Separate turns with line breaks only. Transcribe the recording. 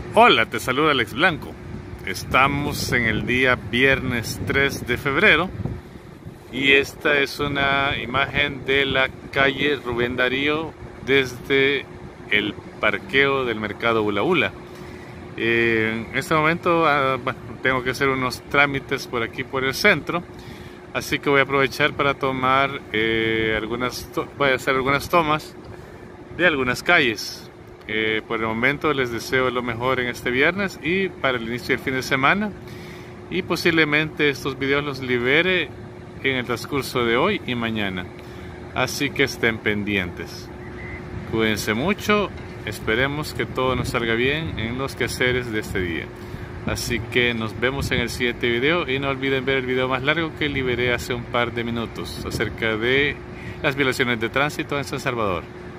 Hola, te saluda Alex Blanco. Estamos en el día viernes 3 de febrero y esta es una imagen de la calle Rubén Darío desde el parqueo del mercado Ula Ula. En este momento tengo que hacer unos trámites por aquí por el centro, así que voy a aprovechar para tomar voy a hacer algunas tomas de algunas calles. Por el momento les deseo lo mejor en este viernes y para el inicio del fin de semana, y posiblemente estos videos los libere en el transcurso de hoy y mañana, así que estén pendientes. Cuídense mucho, esperemos que todo nos salga bien en los quehaceres de este día. Así que nos vemos en el siguiente video y no olviden ver el video más largo que liberé hace un par de minutos acerca de las violaciones de tránsito en San Salvador.